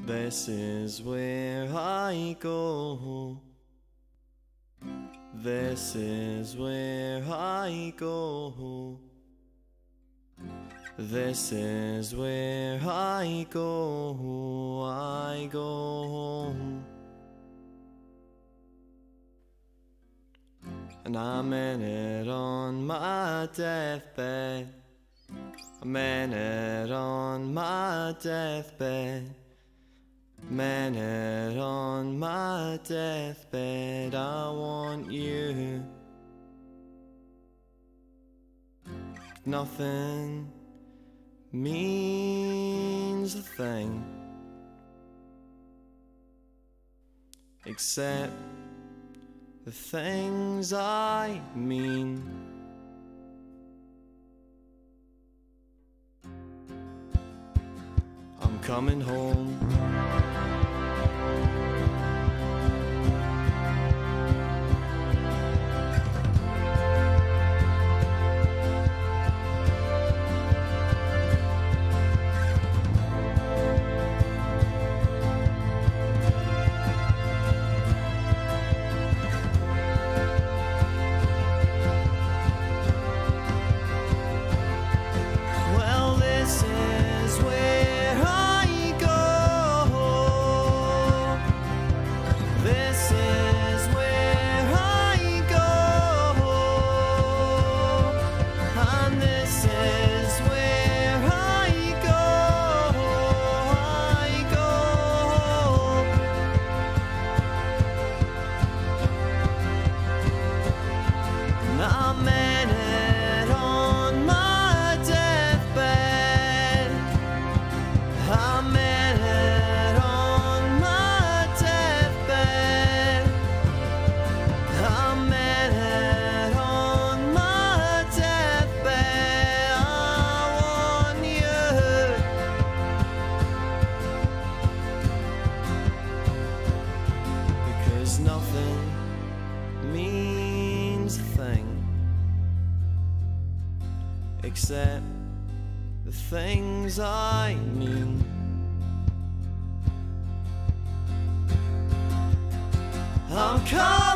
This is where I go. This is where I go. This is where I go. I go home. And I'm in it on my deathbed. I'm in it on my deathbed. I'm in it on my deathbed. I want you. Nothing means a thing except the things I mean. I'm coming home. Except the things I mean. I'm coming.